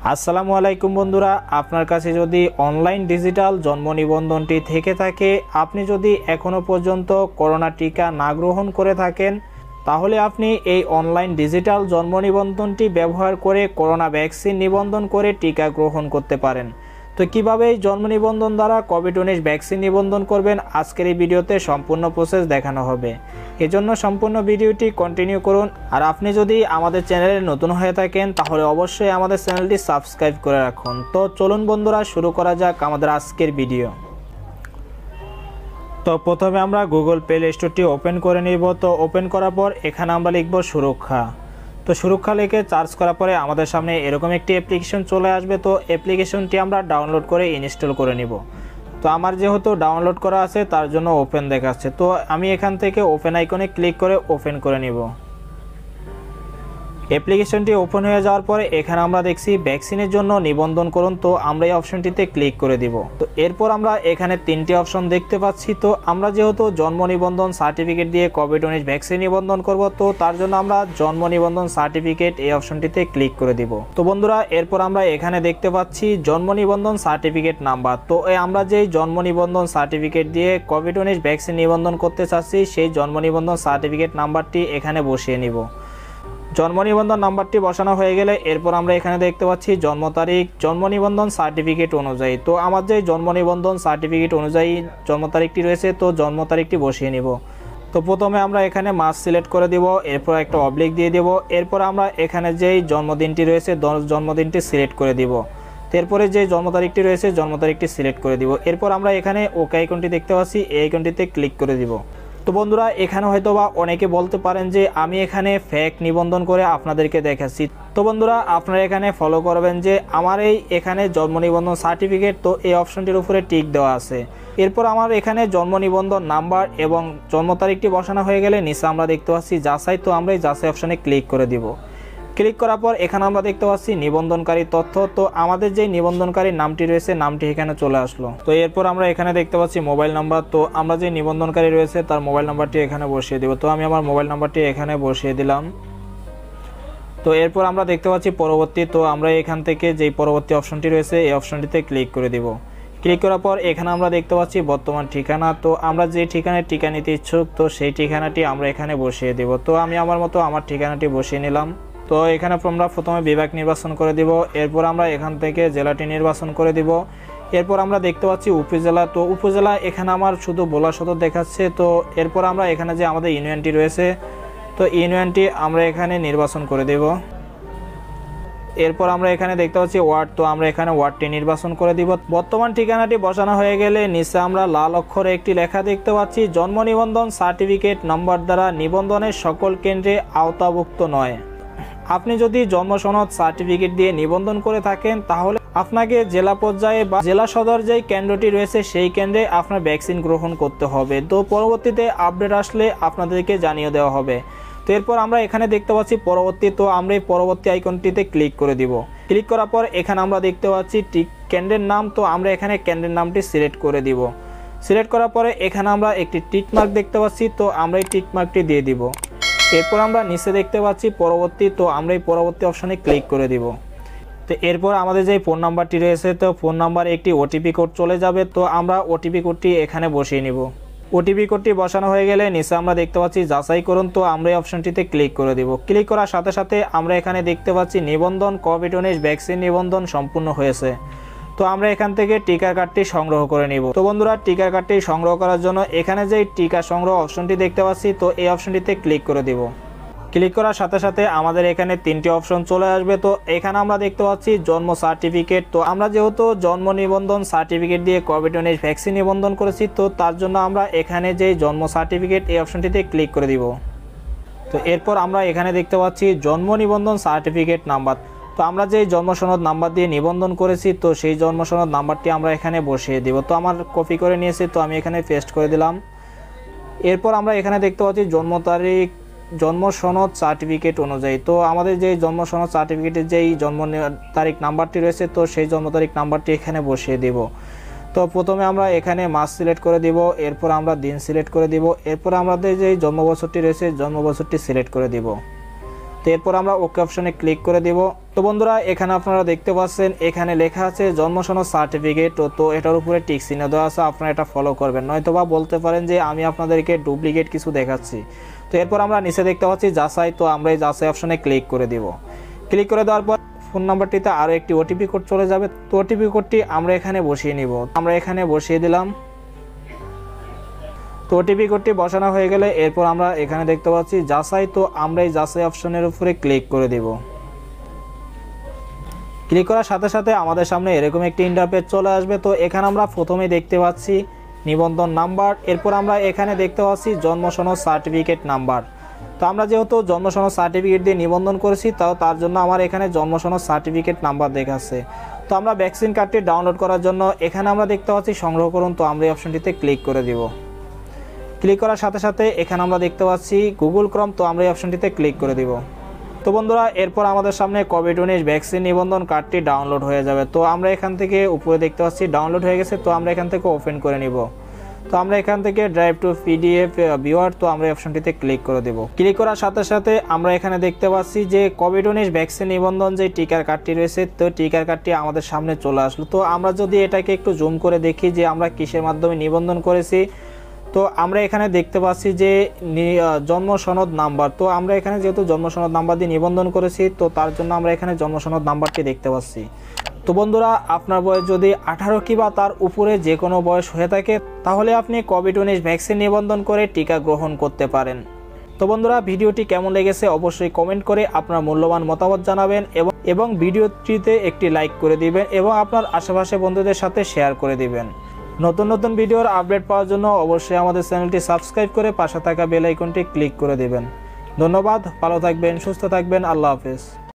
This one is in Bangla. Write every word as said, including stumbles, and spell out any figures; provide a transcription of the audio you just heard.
আসসালামু আলাইকুম বন্ধুরা, আপনার কাছে যদি অনলাইন ডিজিটাল জন্ম নিবন্ধনটি থেকে থাকে, আপনি যদি এখনো পর্যন্ত করোনা টিকা না গ্রহণ করে থাকেন, তাহলে আপনি এই অনলাইন ডিজিটাল জন্ম নিবন্ধনটি ব্যবহার করে করোনা ভ্যাকসিন নিবন্ধন করে টিকা গ্রহণ করতে পারেন। তো কিভাবে এই জন্ম নিবন্ধন দ্বারা কোভিড উনিশ ভ্যাকসিন নিবন্ধন করবেন, আজকের এই ভিডিওতে সম্পূর্ণ প্রসেস দেখানো হবে। এজন্য সম্পূর্ণ ভিডিওটি কন্টিনিউ করুন। আর আপনি যদি আমাদের চ্যানেলে নতুন হয়ে থাকেন, তাহলে অবশ্যই আমাদের চ্যানেলটি সাবস্ক্রাইব করে রাখুন। তো চলুন বন্ধুরা, শুরু করা যাক আমাদের আজকের ভিডিও। তো প্রথমে আমরা গুগল প্লে স্টোরটি ওপেন করে নিব। তো ওপেন করার পর এখানে আমরা লিখব সুরক্ষা। তো সুরক্ষা লিখে সার্চ করার পরে আমাদের সামনে এরকম একটি অ্যাপ্লিকেশন চলে আসবে। তো অ্যাপ্লিকেশনটি আমরা ডাউনলোড করে ইনস্টল করে নিব। তো আমার যেহেতু ডাউনলোড করা আছে, তার জন্য ওপেন দেখাচ্ছে। তো আমি এখান থেকে ওপেন আইকনে ক্লিক করে ওপেন করে নিব। অ্যাপ্লিকেশনটি ওপেন হয়ে যাওয়ার পরে এখানে আমরা দেখছি ভ্যাকসিনের জন্য নিবন্ধন করুন। তো আমরা এই অপশনটিতে ক্লিক করে দিব। তো এরপর আমরা এখানে তিনটি অপশন দেখতে পাচ্ছি। তো আমরা যেহেতু জন্ম নিবন্ধন সার্টিফিকেট দিয়ে কোভিড উনিশ ভ্যাকসিন নিবন্ধন করব, তো তার জন্য আমরা জন্ম নিবন্ধন সার্টিফিকেট এই অপশনটিতে ক্লিক করে দিব। তো বন্ধুরা, এরপর আমরা এখানে দেখতে পাচ্ছি জন্ম নিবন্ধন সার্টিফিকেট নাম্বার। তো আমরা যেই জন্ম নিবন্ধন সার্টিফিকেট দিয়ে কোভিড উনিশ ভ্যাকসিন নিবন্ধন করতে চাচ্ছি, সেই জন্ম নিবন্ধন সার্টিফিকেট নাম্বারটি এখানে বসিয়ে নিব। জন্ম নিবন্ধন নাম্বারটি বসানো হয়ে গেলে এরপর আমরা এখানে দেখতে পাচ্ছি জন্ম তারিখ জন্ম নিবন্ধন সার্টিফিকেট অনুযায়ী। তো আমার যে জন্ম নিবন্ধন সার্টিফিকেট অনুযায়ী জন্ম তারিখটি রয়েছে, তো জন্ম তারিখটি বসিয়ে নিব। তো প্রথমে আমরা এখানে মাস সিলেক্ট করে দিব, এরপর একটা অবলিক দিয়ে দেব। এরপর আমরা এখানে যেই জন্মদিনটি রয়েছে জন্মদিনটি সিলেক্ট করে দিব। তো এরপরে যে জন্ম তারিখটি রয়েছে জন্ম তারিখটি সিলেক্ট করে দিব। এরপর আমরা এখানে ওকে আইকনটি দেখতে পাচ্ছি, এই আইকনটিতে ক্লিক করে দিব। তো বন্ধুরা, এখানে হয়তো বা অনেকে বলতে পারেন যে আমি এখানে ফেক নিবন্ধন করে আপনাদেরকে দেখাচ্ছি। তো বন্ধুরা, আপনারা এখানে ফলো করবেন যে আমার এই এখানে জন্ম নিবন্ধন সার্টিফিকেট, তো এই অপশনটির উপরে টিক দেওয়া আছে। এরপর আমার এখানে জন্ম নিবন্ধন নাম্বার এবং জন্ম তারিখটি বসানো হয়ে গেলে নিচে আমরা দেখতে পাচ্ছি যাচাই। তো আমরা এই যাচাই অপশনে ক্লিক করে দিব। ক্লিক করার পর এখানে আমরা দেখতে পাচ্ছি নিবন্ধনকারী তথ্য। তো আমাদের যে নিবন্ধনকারীর নামটি রয়েছে নামটি এখানে চলে আসলো। তো এরপর আমরা এখানে দেখতে পাচ্ছি মোবাইল নাম্বার। তো আমরা যে নিবন্ধনকারী রয়েছে তার মোবাইল নাম্বারটি এখানে বসিয়ে দেব। তো আমি আমার মোবাইল নাম্বারটি এখানে বসিয়ে দিলাম। তো এরপর আমরা দেখতে পাচ্ছি পরবর্তী। তো আমরা এখান থেকে যেই পরবর্তী অপশনটি রয়েছে এই অপশনটিতে ক্লিক করে দিব। ক্লিক করার পর এখানে আমরা দেখতে পাচ্ছি বর্তমান ঠিকানা। তো আমরা যে ঠিকানায় টিকা নিতে ইচ্ছুক, তো সেই ঠিকানাটি আমরা এখানে বসিয়ে দেব। তো আমি আমার মতো আমার ঠিকানাটি বসিয়ে নিলাম। তো এখানে আমরা প্রথমে বিভাগ নির্বাচন করে দিব। এরপর আমরা এখান থেকে জেলাটি নির্বাচন করে দিব। এরপর আমরা দেখতে পাচ্ছি উপজেলা। তো উপজেলা এখানে আমার শুধু ভোলা সদর দেখাচ্ছে। তো এরপর আমরা এখানে যে আমাদের ইউনিয়নটি রয়েছে, তো ইউনিয়নটি আমরা এখানে নির্বাচন করে দেব। এরপর আমরা এখানে দেখতে পাচ্ছি ওয়ার্ড। তো আমরা এখানে ওয়ার্ডটি নির্বাচন করে দিব। বর্তমান ঠিকানাটি বসানো হয়ে গেলে নিচে আমরা লাল অক্ষরে একটি লেখা দেখতে পাচ্ছি, জন্ম নিবন্ধন সার্টিফিকেট নম্বর দ্বারা নিবন্ধনের সকল কেন্দ্রে আওতাভুক্ত নয়। আপনি যদি জন্ম সনদ সার্টিফিকেট দিয়ে নিবন্ধন করে থাকেন, তাহলে আপনাকে জেলা পর্যায়ে বা জেলা সদর যেই কেন্দ্রটি রয়েছে সেই কেন্দ্রে আপনার ভ্যাকসিন গ্রহণ করতে হবে। তো পরবর্তীতে আপডেট আসলে আপনাদেরকে জানিয়ে দেওয়া হবে। তো এরপর আমরা এখানে দেখতে পাচ্ছি পরবর্তী। তো আমরা এই পরবর্তী আইকনটিতে ক্লিক করে দিব। ক্লিক করার পর এখানে আমরা দেখতে পাচ্ছি টিক কেন্দ্রের নাম। তো আমরা এখানে কেন্দ্রের নামটি সিলেক্ট করে দিব। সিলেক্ট করার পরে এখানে আমরা একটি টিক মার্ক দেখতে পাচ্ছি। তো আমরা এই টিক মার্কটি দিয়ে দিব। এরপর আমরা নিচে দেখতে পাচ্ছি পরবর্তী। তো আমরা এই পরবর্তী অপশনে ক্লিক করে দিব। তো এরপর আমাদের যে ফোন নাম্বারটি রয়েছে, তো ফোন নাম্বারে একটি ওটিপি কোড চলে যাবে। তো আমরা ওটিপি কোডটি এখানে বসিয়ে নিব। ওটিপি কোডটি বসানো হয়ে গেলে নিচে আমরা দেখতে পাচ্ছি যাচাই করুন। তো আমরা এই অপশনটিতে ক্লিক করে দিব। ক্লিক করার সাথে সাথে আমরা এখানে দেখতে পাচ্ছি নিবন্ধন কোভিড উনিশ ভ্যাকসিন নিবন্ধন সম্পূর্ণ হয়েছে। তো আমরা এখান থেকে টিকা কার্ডটি সংগ্রহ করে নিব। তো বন্ধুরা, টিকা কার্ডটি সংগ্রহ করার জন্য এখানে যে টিকা সংগ্রহ অপশনটি দেখতে পাচ্ছি, তো এই অপশনটিতে ক্লিক করে দিব। ক্লিক করার সাথে সাথে আমাদের এখানে তিনটি অপশন চলে আসবে। তো এখানে আমরা দেখতে পাচ্ছি জন্ম সার্টিফিকেট। তো আমরা যেহেতু জন্ম নিবন্ধন সার্টিফিকেট দিয়ে কোভিড উনিশ ভ্যাকসিন নিবন্ধন করেছি, তো তার জন্য আমরা এখানে যে জন্ম সার্টিফিকেট এই অপশনটিতে ক্লিক করে দিব। তো এরপর আমরা এখানে দেখতে পাচ্ছি জন্ম নিবন্ধন সার্টিফিকেট নাম্বার। তো আমরা যে জন্ম সনদ নাম্বার দিয়ে নিবন্ধন করেছি, তো সেই জন্ম সনদ নাম্বারটি আমরা এখানে বসিয়ে দিব। তো আমার কপি করে নিয়েছি, তো আমি এখানে পেস্ট করে দিলাম। এরপর আমরা এখানে দেখতে পাচ্ছি জন্ম তারিখ জন্ম সনদ সার্টিফিকেট অনুযায়ী। তো আমাদের যে জন্ম সনদ সার্টিফিকেটের যেই জন্ম তারিখ নাম্বারটি রয়েছে, তো সেই জন্ম তারিখ নাম্বারটি এখানে বসিয়ে দিব। তো প্রথমে আমরা এখানে মাস সিলেক্ট করে দিব। এরপর আমরা দিন সিলেক্ট করে দিব। এরপর আমাদের যে জন্ম বছরটি রয়েছে জন্ম বছরটি সিলেক্ট করে দিব। তো এরপর আমরা ওকে অপশনে ক্লিক করে দিব। তো তো বন্ধুরা এখানে আপনারা দেখতে পাচ্ছেন এখানে লেখা আছে জন্ম সনদ সার্টিফিকেট, তো এটার উপরে টিক চিহ্ন দেওয়া আছে, আপনারা এটা ফলো করবেন, নয়তো বা বলতে পারেন যে আমি আপনাদেরকে ডুপ্লিকেট কিছু দেখাচ্ছি। তো এরপর আমরা নিচে দেখতে পাচ্ছি যাচাই, তো আমরা এই যাচাই অপশনে ক্লিক করে দিব। ক্লিক করে দেওয়ার পর ফোন নাম্বারটিতে আরও একটি ওটিপি কোড চলে যাবে, তো ওটিপি কোডটি আমরা এখানে বসিয়ে নিব। আমরা এখানে বসিয়ে দিলাম। তো ওটিপি কোডটি বসানো হয়ে গেলে এরপর আমরা এখানে দেখতে পাচ্ছি যাচাই, তো আমরা এই যাচাই অপশনের উপরে ক্লিক করে দিব। ক্লিক করার সাথে সাথে আমাদের সামনে এরকম একটি ইন্টারফেস চলে আসবে। তো এখানে আমরা প্রথমেই দেখতে পাচ্ছি নিবন্ধন নাম্বার, এরপর আমরা এখানে দেখতে পাচ্ছি জন্ম সনদ সার্টিফিকেট নাম্বার। তো আমরা যেহেতু জন্ম সনদ সার্টিফিকেট দিয়ে নিবন্ধন করেছি, তাও তার জন্য আমার এখানে জন্ম সনদ সার্টিফিকেট নাম্বার দেখাচ্ছে। তো আমরা ভ্যাকসিন কার্ডটি ডাউনলোড করার জন্য এখানে আমরা দেখতে পাচ্ছি সংগ্রহ করুন, তো আমরা এই অপশনটিতে ক্লিক করে দিব। ক্লিক করার সাথে সাথে এখানে আমরা দেখতে পাচ্ছি গুগল ক্রোম, তো আমরা এই অপশনটিতে ক্লিক করে দিব। তো বন্ধুরা এরপর আমাদের সামনে কোভিড উনিশ ভ্যাকসিন নিবন্ধন কার্ডটি ডাউনলোড হয়ে যাবে। তো আমরা এখান থেকে উপরে দেখতে পাচ্ছি ডাউনলোড হয়ে গেছে, তো আমরা এখান থেকে ওপেন করে নিব। তো আমরা এখান থেকে ড্রাইভ টু পিডিএফ ভিউয়ার, তো আমরা অপশনটিতে ক্লিক করে দেব। ক্লিক করার সাথে সাথে আমরা এখানে দেখতে পাচ্ছি যে কোভিড উনিশ ভ্যাকসিন নিবন্ধন যে টিকার কার্ডটি রয়েছে, তো টিকার কার্ডটি আমাদের সামনে চলে আসলো। তো আমরা যদি এটাকে একটু জুম করে দেখি যে আমরা কিসের মাধ্যমে নিবন্ধন করেছি, তো আমরা এখানে দেখতে পাচ্ছি যে জন্ম সনদ নাম্বার। তো আমরা এখানে যেহেতু জন্ম সনদ নাম্বার দিয়ে নিবন্ধন করেছি, তো তার জন্য আমরা এখানে জন্ম সনদ নাম্বারটি দেখতে পাচ্ছি। তো বন্ধুরা আপনার বয়স যদি আঠারো কিংবা তার উপরে যে কোনো বয়স হয়ে থাকে, তাহলে আপনি কোভিড উনিশ ভ্যাকসিন নিবন্ধন করে টিকা গ্রহণ করতে পারেন। তো বন্ধুরা ভিডিওটি কেমন লেগেছে অবশ্যই কমেন্ট করে আপনার মূল্যবান মতামত জানাবেন এবং এবং ভিডিওটিতে একটি লাইক করে দিবেন এবং আপনার আশেপাশে বন্ধুদের সাথে শেয়ার করে দিবেন। নতুন নতুন ভিডিওর আপডেট পাওয়ার জন্য অবশ্যই আমাদের চ্যানেলটি সাবস্ক্রাইব করে পাশে থাকা বেল আইকনটি ক্লিক করে দিবেন। ধন্যবাদ, ভালো থাকবেন, সুস্থ থাকবেন, আল্লাহ হাফেজ।